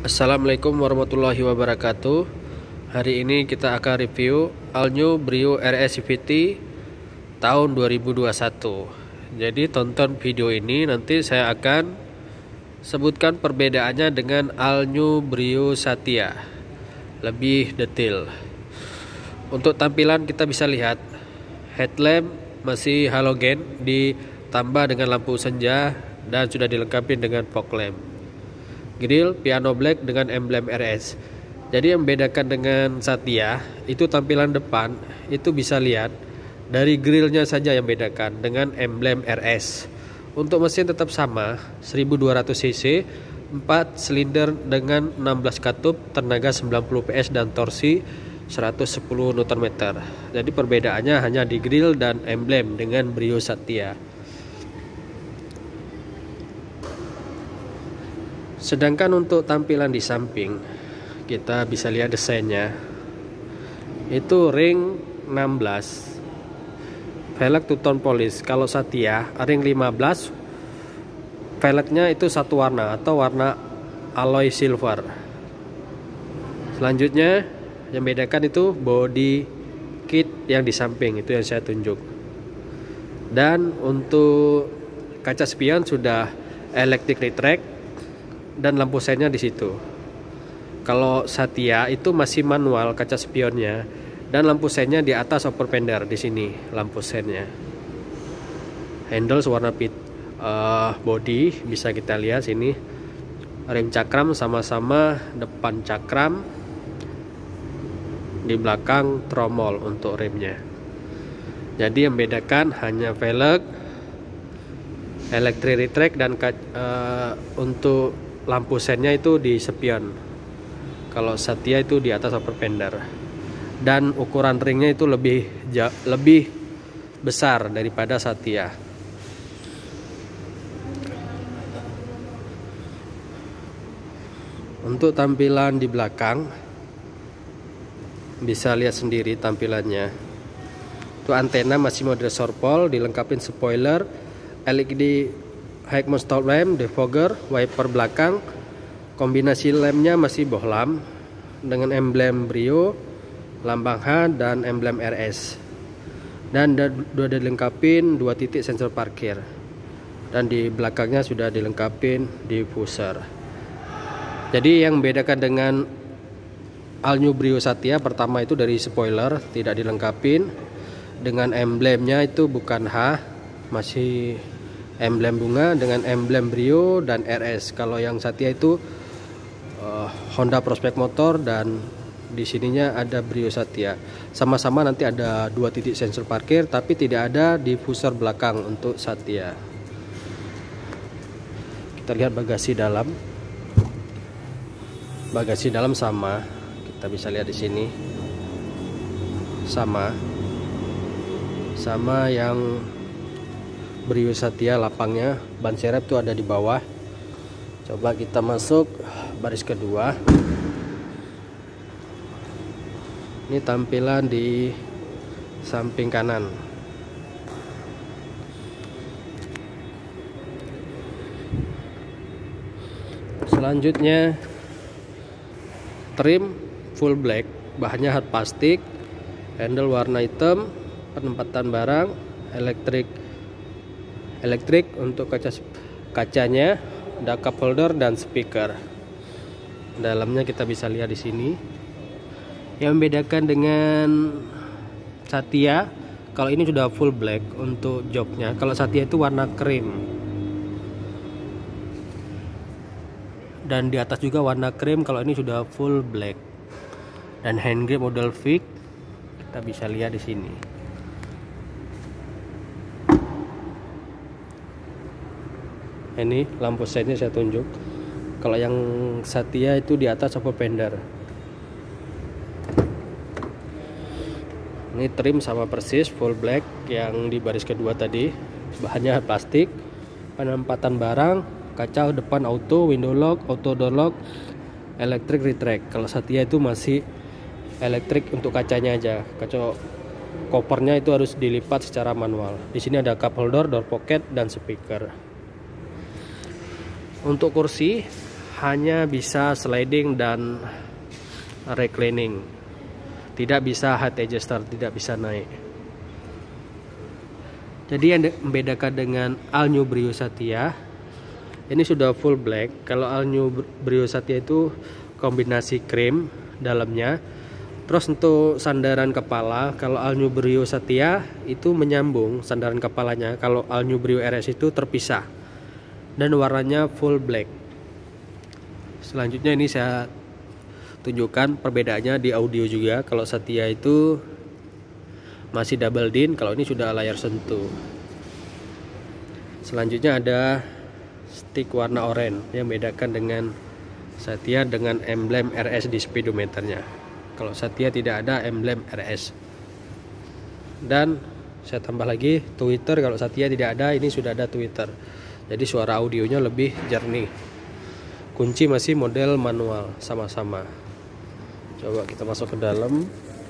Assalamualaikum warahmatullahi wabarakatuh. Hari ini kita akan review All New Brio RS CVT tahun 2021. Jadi tonton video ini, nanti saya akan sebutkan perbedaannya dengan All New Brio Satya lebih detail. Untuk tampilan kita bisa lihat headlamp masih halogen ditambah dengan lampu senja dan sudah dilengkapi dengan fog lamp. Grill piano black dengan emblem RS. Jadi yang membedakan dengan Satya itu tampilan depan itu bisa lihat dari grillnya saja yang bedakan dengan emblem RS. Untuk mesin tetap sama 1200 cc, 4 silinder dengan 16 katup, tenaga 90 PS dan torsi 110 Nm. Jadi perbedaannya hanya di grill dan emblem dengan Brio Satya. Sedangkan untuk tampilan di samping kita bisa lihat desainnya itu ring 16 velg two tone polish. Kalau Satya ring 15 velgnya itu satu warna atau warna alloy silver. Selanjutnya yang bedakan itu body kit yang di samping, itu yang saya tunjuk. Dan untuk kaca spion sudah electric retract dan lampu sennya di situ. Kalau Satya itu masih manual kaca spionnya dan lampu sennya di atas upper fender di sini lampu sennya. Handles warna body bisa kita lihat sini. Rem cakram sama-sama depan cakram, di belakang tromol untuk remnya. Jadi yang membedakan hanya velg, electric retract dan untuk lampu sennya itu di spion. Kalau Satya itu di atas upper fender. Dan ukuran ringnya itu lebih besar daripada Satya. Untuk tampilan di belakang bisa lihat sendiri tampilannya. Itu antena masih model Sorpol, dilengkapi spoiler, LED high stop lamp, defogger, wiper belakang. Kombinasi lampnya masih bohlam dengan emblem Brio, lambang H dan emblem RS. Dan sudah dilengkapin 2 titik sensor parkir. Dan di belakangnya sudah dilengkapin diffuser. Jadi yang membedakan dengan All New Brio Satya pertama itu dari spoiler tidak dilengkapin, dengan emblemnya itu bukan H, masih emblem bunga dengan emblem Brio dan RS. Kalau yang Satya itu Honda Prospect Motor dan di sininya ada Brio Satya. Sama-sama nanti ada 2 titik sensor parkir, tapi tidak ada diffuser belakang untuk Satya. Kita lihat bagasi dalam. Bagasi dalam sama, kita bisa lihat di sini. Sama yang Brio Satya lapangnya. Ban serep tuh ada di bawah. Coba kita masuk baris kedua. Ini tampilan di samping kanan. Selanjutnya trim full black, bahannya hard plastik, handle warna hitam, penempatan barang elektrik untuk kacanya, ada cup holder dan speaker. Dalamnya kita bisa lihat di sini. Yang membedakan dengan Satya, kalau ini sudah full black untuk joknya. Kalau Satya itu warna krim. Dan di atas juga warna krim, kalau ini sudah full black. Dan hand grip model Vic kita bisa lihat di sini. Ini lampu sennya saya tunjuk. Kalau yang Satya itu di atas upper fender. Ini trim sama persis full black yang di baris kedua tadi. Bahannya plastik, penempatan barang, kaca depan auto, window lock, auto door lock, electric retract. Kalau Satya itu masih elektrik untuk kacanya aja. Kaca kopernya itu harus dilipat secara manual. Di sini ada cup holder, door pocket dan speaker. Untuk kursi hanya bisa sliding dan reclining, tidak bisa height adjuster, tidak bisa naik. Jadi yang membedakan dengan All New Brio Satya, ini sudah full black. Kalau All New Brio Satya itu kombinasi krim dalamnya. Terus untuk sandaran kepala, kalau All New Brio Satya itu menyambung sandaran kepalanya. Kalau All New Brio RS itu terpisah dan warnanya full black. Selanjutnya ini saya tunjukkan perbedaannya di audio juga. Kalau Satya itu masih double din, kalau ini sudah layar sentuh. Selanjutnya ada stick warna oranye yang membedakan dengan Satya dengan emblem RS di speedometernya. Kalau Satya tidak ada emblem RS. Dan saya tambah lagi Twitter, kalau Satya tidak ada, ini sudah ada Twitter. Jadi suara audionya lebih jernih. Kunci masih model manual sama-sama. Coba kita masuk ke dalam.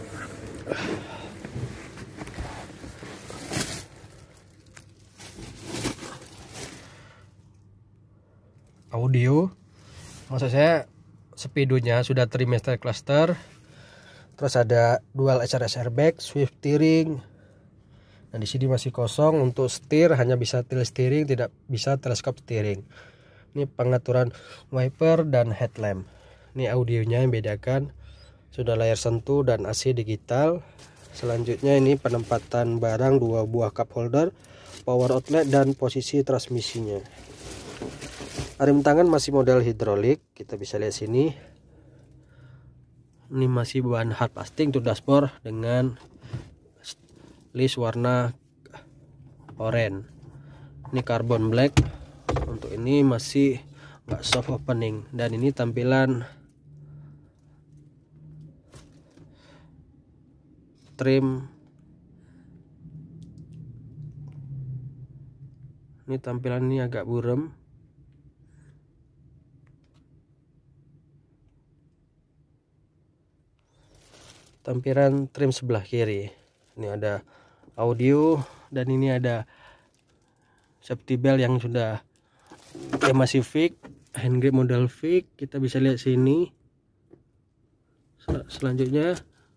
Audio, maksud saya speedonya sudah trimester cluster, terus ada dual HRS airbag, swift steering. Nah di sini masih kosong. Untuk setir hanya bisa tilt steering, tidak bisa teleskop steering. Ini pengaturan wiper dan headlamp. Ini audionya yang bedakan, sudah layar sentuh dan AC digital. Selanjutnya ini penempatan barang, 2 buah cup holder, power outlet dan posisi transmisinya. Rem tangan masih model hidrolik, kita bisa lihat sini. Ini masih bahan hard plastik untuk dashboard dengan list warna oranye. Ini carbon black. Untuk ini masih nggak soft opening, dan ini tampilan trim. Ini tampilan ini agak buram. Tampilan trim sebelah kiri. Ini ada audio dan ini ada safety belt yang sudah masih fix, handgrip model fix. Kita bisa lihat sini. Selanjutnya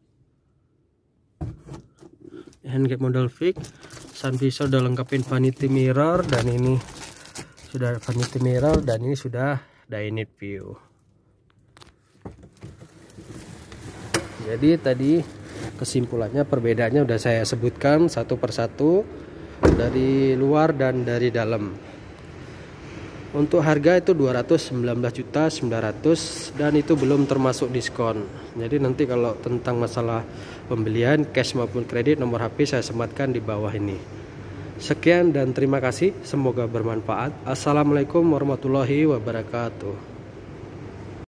handgrip model fix. Sun visor udah lengkapin vanity mirror, dan ini sudah vanity mirror, dan ini sudah dynamic view. Jadi tadi kesimpulannya, perbedaannya udah saya sebutkan satu persatu dari luar dan dari dalam. Untuk harga itu 219.900.000, dan itu belum termasuk diskon. Jadi nanti kalau tentang masalah pembelian cash maupun kredit, nomor HP saya sematkan di bawah ini. Sekian dan terima kasih, semoga bermanfaat. Assalamualaikum warahmatullahi wabarakatuh.